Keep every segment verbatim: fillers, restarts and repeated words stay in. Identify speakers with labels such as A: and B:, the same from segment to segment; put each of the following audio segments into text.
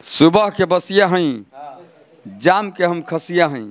A: सुबह के बसिया हई, जाम के हम खसिया हई।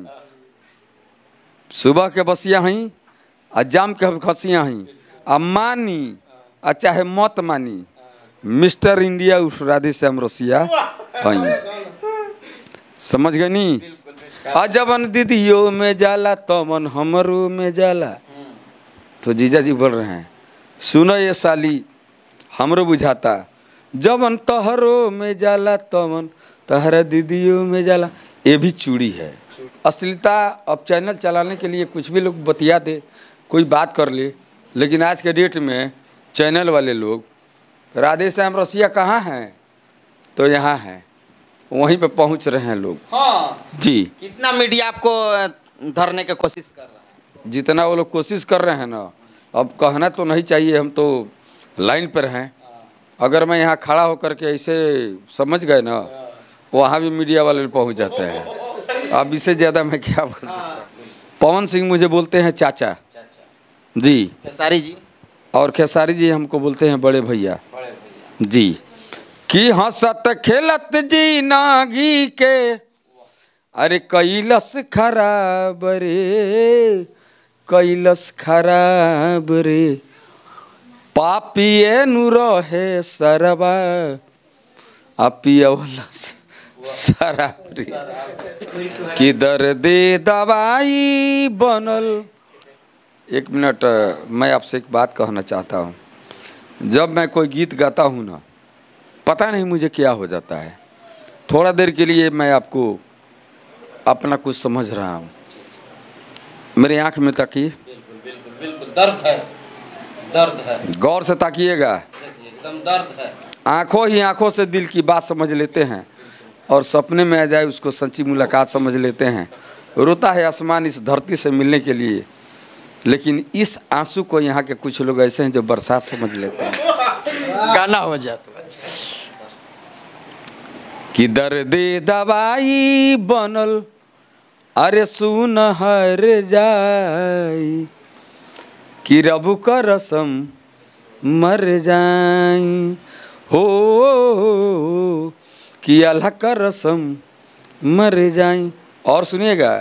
A: सुबह के बसिया हई आ जाम के हम खसिया हई। अब मानी आ चाहे मत मानी, मिस्टर इंडिया उस राधे श्याम रसिया हई। समझ गए नी? आ जबन दीदियों में जाला तमन हमरो में जाला। तो जीजा जी बोल रहे हैं, सुनो ये साली हमरो बुझाता, जबन तहरो में जाला तमन तहरा दीदियों में जाला। ये भी चूड़ी है। अश्लीलता अब चैनल चलाने के लिए कुछ भी लोग बतिया दे, कोई बात कर ले, लेकिन आज के डेट में चैनल वाले लोग राधे श्याम रसिया कहाँ हैं? तो यहाँ हैं, वहीं पे पहुँच रहे हैं लोग।
B: हाँ
A: जी।
B: कितना मीडिया आपको धरने की कोशिश कर रहा है?
A: जितना वो लोग कोशिश कर रहे हैं ना, अब कहना तो नहीं चाहिए, हम तो लाइन पर हैं। अगर मैं यहाँ खड़ा होकर के ऐसे समझ गए ना, वहाँ भी मीडिया वाले पहुँच जाते हैं। अब इससे ज़्यादा मैं क्या बोल सकता हूँ। पवन सिंह मुझे बोलते हैं चाचा जी,
B: खेसारी जी,
A: और खेसारी जी हमको बोलते हैं बड़े भैया जी। कि हंसत खेलत जी नागी के, अरे कैलस खराब रे, कैलस खराब रे, पापिए नु रहे सरबा आ पियवलस शराब रे। कि दर्दे दवाई बनल। एक मिनट, मैं आपसे एक बात कहना चाहता हूँ। जब मैं कोई गीत गाता हूँ ना, पता नहीं मुझे क्या हो जाता है। थोड़ा देर के लिए मैं आपको अपना कुछ समझ रहा हूँ। मेरे आँख में ताकिए।
B: बिल्कुल बिल्कुल बिल्कुल दर्द है, दर्द है।
A: गौर से ताकिएगा,
B: एकदम दर्द है।
A: आँखों ही आँखों से दिल की बात समझ लेते हैं, और सपने में आ जाए उसको सच्ची मुलाकात समझ लेते हैं। रोता है आसमान इस धरती से मिलने के लिए, लेकिन इस आंसू को यहाँ के कुछ लोग ऐसे हैं जो बरसात समझ लेते हैं।
B: गाना हो जाता है।
A: कि दर्दे दवाई बनल, अरे सुन हर जाई, कि रब का रसम मर जाई हो, कि अल्लाह का रसम मर जाई। और सुनिएगा,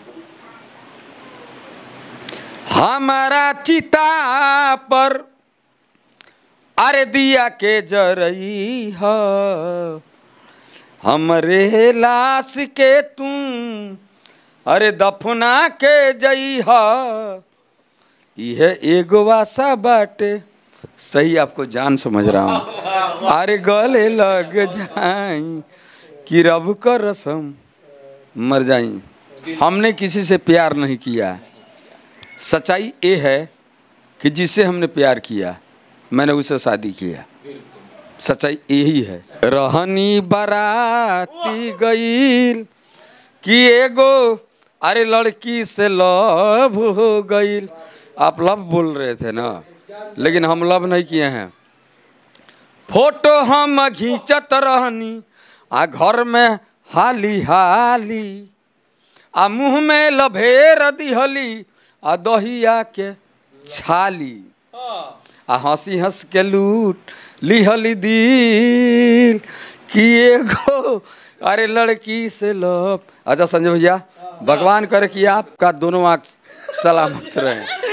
A: हमारा चिता पर अरे दिया के जरई है, हमरे लाश के तुम अरे दफना के जई है। यह एगो वासा बाटे, सही आपको जान समझ रहा हूँ। अरे गले लग जाई, कि रब का रसम मर जाई। हमने किसी से प्यार नहीं किया। सच्चाई ये है कि जिससे हमने प्यार किया, मैंने उससे शादी किया। सच्चाई यही है। रहनी बाराती गईल, कि एगो अरे लड़की से लव हो गईल। आप लव बोल रहे थे ना, लेकिन हम लव नहीं किए हैं। फोटो हम खींचत रहनी आ घर में हाली हाली, आ मुँह में लभेर दिहली आ दहिया के छाली, आ हंसी हंस के लूट लिहली दिल, कि एगो अरे लड़की से लव। अच्छा संजय भैया, भगवान करे कि आपका दोनों आँख सलामत रहे।